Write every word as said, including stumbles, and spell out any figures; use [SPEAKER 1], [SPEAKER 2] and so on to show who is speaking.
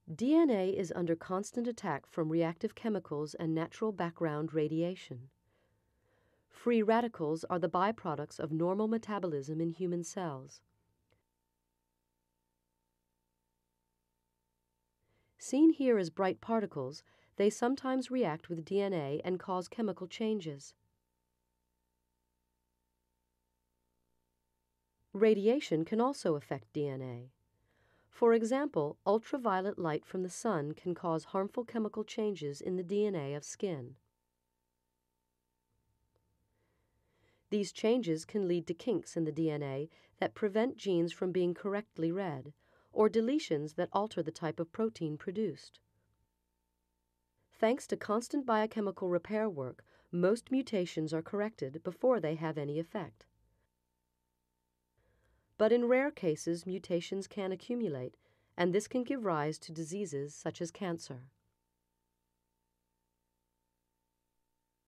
[SPEAKER 1] D N A is under constant attack from reactive chemicals and natural background radiation. Free radicals are the byproducts of normal metabolism in human cells. Seen here as bright particles, they sometimes react with D N A and cause chemical changes. Radiation can also affect D N A. For example, ultraviolet light from the sun can cause harmful chemical changes in the D N A of skin. These changes can lead to kinks in the D N A that prevent genes from being correctly read, or deletions that alter the type of protein produced. Thanks to constant biochemical repair work, most mutations are corrected before they have any effect. But in rare cases, mutations can accumulate, and this can give rise to diseases such as cancer.